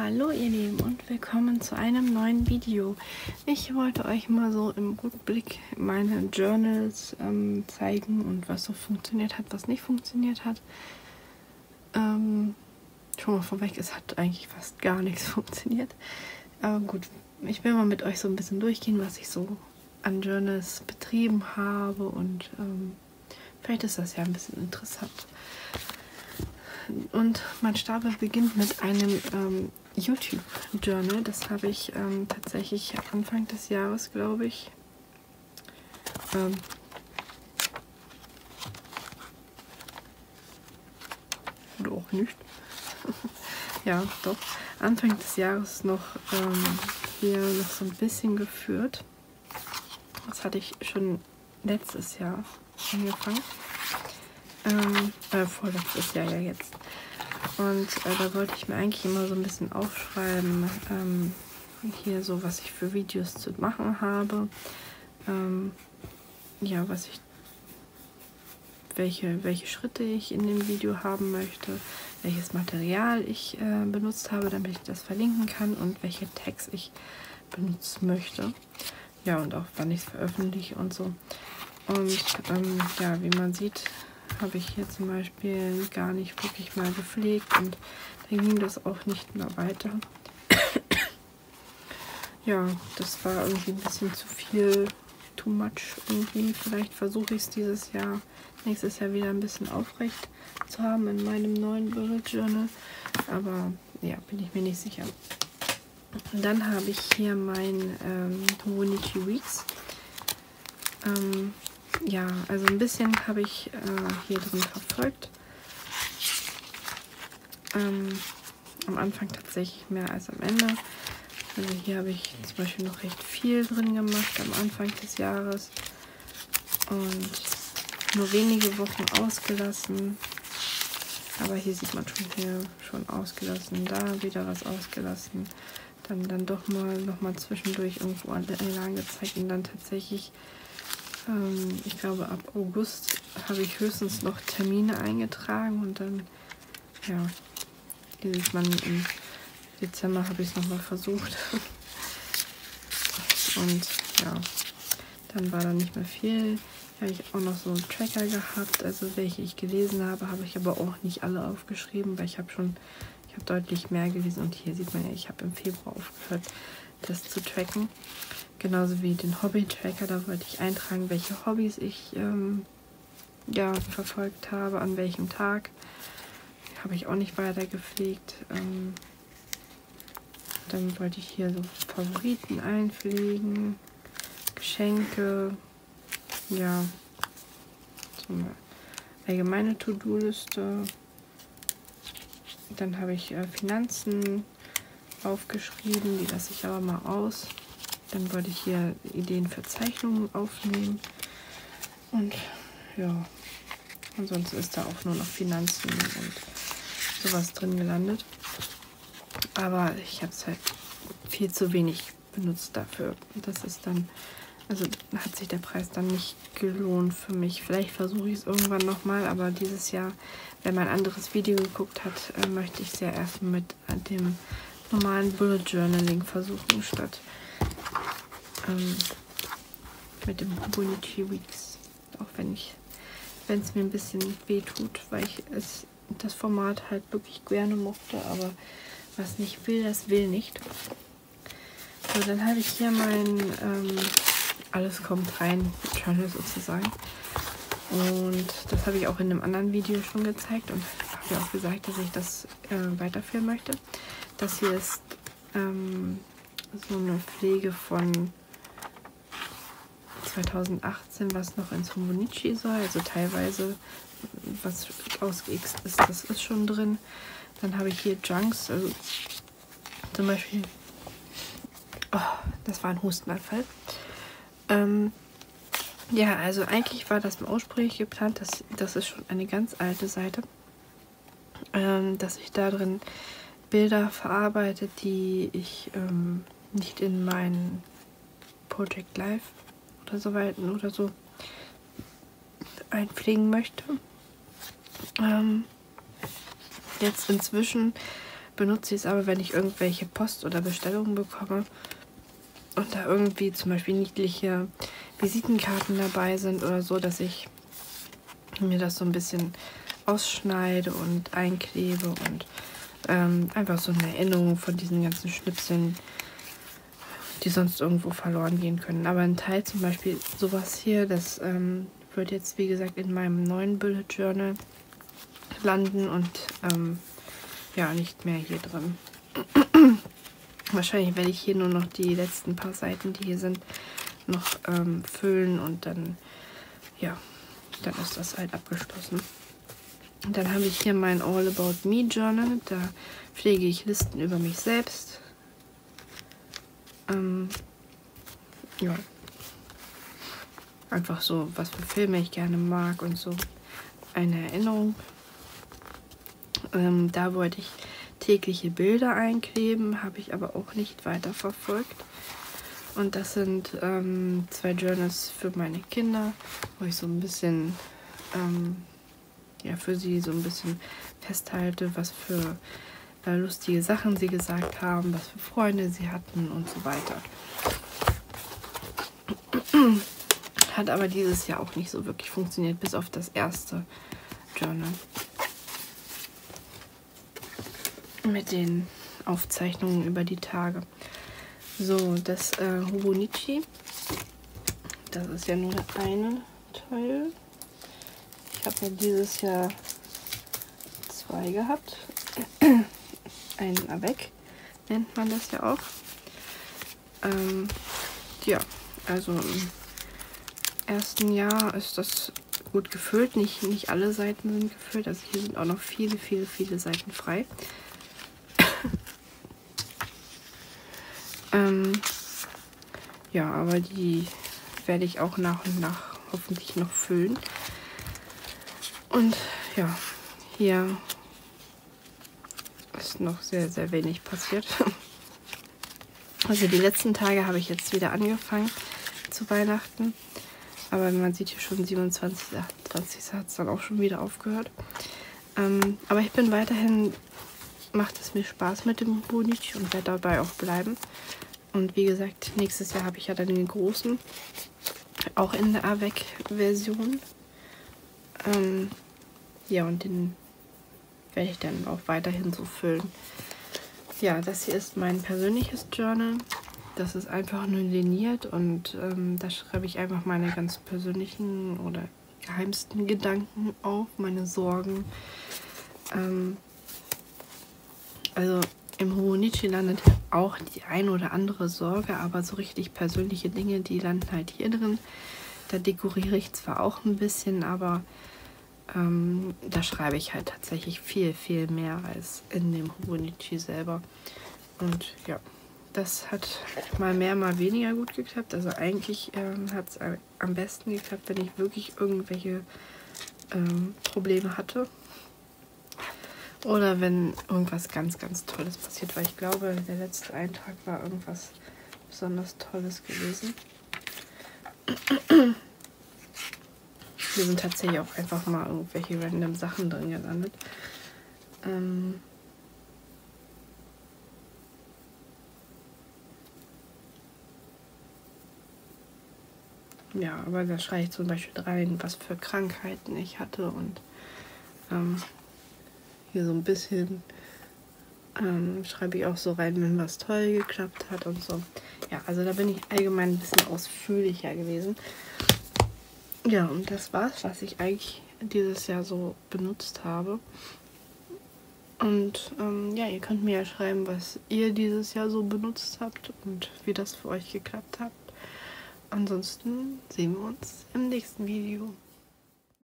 Hallo ihr Lieben und willkommen zu einem neuen Video. Ich wollte euch mal so im Rückblick meine Journals zeigen und was so funktioniert hat, was nicht funktioniert hat. Schon mal vorweg, es hat eigentlich fast gar nichts funktioniert. Aber gut, ich will mal mit euch so ein bisschen durchgehen, was ich so an Journals betrieben habe und vielleicht ist das ja ein bisschen interessant. Und mein Stapel beginnt mit einem YouTube-Journal. Das habe ich tatsächlich Anfang des Jahres, glaube ich, oder auch nicht. Ja, doch. Anfang des Jahres noch hier noch so ein bisschen geführt. Das hatte ich schon letztes Jahr angefangen. Vorletztes Jahr ja jetzt. Und da wollte ich mir eigentlich immer so ein bisschen aufschreiben, hier so, was ich für Videos zu machen habe. Ja, welche Schritte ich in dem Video haben möchte, welches Material ich benutzt habe, damit ich das verlinken kann und welche Tags ich benutzen möchte. Ja, und auch wann ich es veröffentliche und so. Und ja, wie man sieht, habe ich hier zum Beispiel gar nicht wirklich mal gepflegt und dann ging das auch nicht mehr weiter. Ja, das war irgendwie ein bisschen zu viel, too much irgendwie. Vielleicht versuche ich es nächstes Jahr wieder ein bisschen aufrecht zu haben in meinem neuen Bullet Journal, aber ja, bin ich mir nicht sicher. Und dann habe ich hier mein Hobonichi Weeks. Ja, also ein bisschen habe ich hier drin verfolgt. Am Anfang tatsächlich mehr als am Ende. Also hier habe ich zum Beispiel noch recht viel drin gemacht am Anfang des Jahres. Und nur wenige Wochen ausgelassen. Aber hier sieht man schon ausgelassen. Da wieder was ausgelassen. Dann doch nochmal zwischendurch irgendwo lang gezeigt und dann tatsächlich, ich glaube ab August habe ich höchstens noch Termine eingetragen und dann, ja, hier sieht man, im Dezember habe ich es nochmal versucht und ja, dann war da nicht mehr viel. Hier habe ich auch noch so einen Tracker gehabt, also welche ich gelesen habe, habe ich aber auch nicht alle aufgeschrieben, weil ich habe deutlich mehr gelesen und hier sieht man ja, ich habe im Februar aufgehört, das zu tracken. Genauso wie den Hobby-Tracker, da wollte ich eintragen, welche Hobbys ich ja, verfolgt habe, an welchem Tag. Habe ich auch nicht weiter gepflegt. Dann wollte ich hier so Favoriten einpflegen, Geschenke, ja, so eine allgemeine To-Do-Liste. Dann habe ich Finanzen aufgeschrieben, die lasse ich aber mal aus. Dann wollte ich hier Ideen für Zeichnungen aufnehmen. Und ja, ansonsten ist da auch nur noch Finanzen und sowas drin gelandet. Aber ich habe es halt viel zu wenig benutzt dafür. Das ist dann, also hat sich der Preis dann nicht gelohnt für mich. Vielleicht versuche ich es irgendwann nochmal, aber dieses Jahr, wer mein anderes Video geguckt hat, möchte ich es ja erst mit dem normalen Bullet Journaling versuchen, statt mit dem Hobonichi Weeks. Auch wenn es mir ein bisschen weh tut, weil ich das Format halt wirklich gerne mochte, aber was nicht will, das will nicht. So, dann habe ich hier mein Alles kommt rein Journal sozusagen. Und das habe ich auch in einem anderen Video schon gezeigt und habe ja auch gesagt, dass ich das weiterführen möchte. Das hier ist so eine Pflege von 2018, was noch ins Hobonichi soll. Also teilweise, was ausgeixt ist, das ist schon drin. Dann habe ich hier Junks, also zum Beispiel, oh, das war ein Hustenanfall. Ja, also eigentlich war das ursprünglich geplant, das ist schon eine ganz alte Seite, dass ich da drin Bilder verarbeite, die ich nicht in mein Project Live oder so einpflegen möchte. Jetzt inzwischen benutze ich es aber, wenn ich irgendwelche Post- oder Bestellungen bekomme und da irgendwie zum Beispiel niedliche Visitenkarten dabei sind oder so, dass ich mir das so ein bisschen ausschneide und einklebe und einfach so eine Erinnerung von diesen ganzen Schnipseln, die sonst irgendwo verloren gehen können. Aber ein Teil, zum Beispiel sowas hier, das wird jetzt wie gesagt in meinem neuen Bullet Journal landen und ja, nicht mehr hier drin. Wahrscheinlich werde ich hier nur noch die letzten paar Seiten, die hier sind, noch füllen und dann, ja, dann ist das halt abgeschlossen. Und dann habe ich hier mein All About Me Journal. Da pflege ich Listen über mich selbst. Ja. Einfach so, was für Filme ich gerne mag und so eine Erinnerung. Da wollte ich tägliche Bilder einkleben, habe ich aber auch nicht weiter verfolgt. Und das sind 2 Journals für meine Kinder, wo ich so ein bisschen ja, für sie so ein bisschen festhalte, was für lustige Sachen sie gesagt haben, was für Freunde sie hatten und so weiter. Hat aber dieses Jahr auch nicht so wirklich funktioniert, bis auf das erste Journal. Mit den Aufzeichnungen über die Tage. So, das Hobonichi, das ist ja nur der eine Teil. Ich habe ja dieses Jahr 2 gehabt. Einen Avec nennt man das ja auch. Ja, also im ersten Jahr ist das gut gefüllt. Nicht alle Seiten sind gefüllt. Also hier sind auch noch viele Seiten frei. Ja, aber die werde ich auch nach und nach hoffentlich noch füllen. Und ja, hier ist noch sehr wenig passiert. Also die letzten Tage habe ich jetzt wieder angefangen zu Weihnachten. Aber man sieht hier schon 27, 28 hat es dann auch schon wieder aufgehört. Aber ich bin weiterhin, macht es mir Spaß mit dem Hobonichi und werde dabei auch bleiben. Und wie gesagt, nächstes Jahr habe ich ja dann den großen, auch in der Avec-Version. Ja, und den werde ich dann auch weiterhin so füllen. Ja, das hier ist mein persönliches Journal. Das ist einfach nur liniert und da schreibe ich einfach meine ganz persönlichen oder geheimsten Gedanken auf, meine Sorgen. Also im Hobonichi landet auch die ein oder andere Sorge, aber so richtig persönliche Dinge, die landen halt hier drin. Da dekoriere ich zwar auch ein bisschen, aber da schreibe ich halt tatsächlich viel mehr als in dem Hobonichi selber. Und ja, das hat mal mehr, mal weniger gut geklappt. Also eigentlich hat es am besten geklappt, wenn ich wirklich irgendwelche Probleme hatte. Oder wenn irgendwas ganz Tolles passiert, weil ich glaube, der letzte Eintrag war irgendwas besonders Tolles gewesen. Hier sind tatsächlich auch einfach mal irgendwelche random Sachen drin gelandet. Ja, aber da schreibe ich zum Beispiel rein, was für Krankheiten ich hatte und hier so ein bisschen schreibe ich auch so rein, wenn was toll geklappt hat und so. Ja, also da bin ich allgemein ein bisschen ausführlicher gewesen. Ja, und das war's, was ich eigentlich dieses Jahr so benutzt habe. Und ja, ihr könnt mir ja schreiben, was ihr dieses Jahr so benutzt habt und wie das für euch geklappt hat. Ansonsten sehen wir uns im nächsten Video.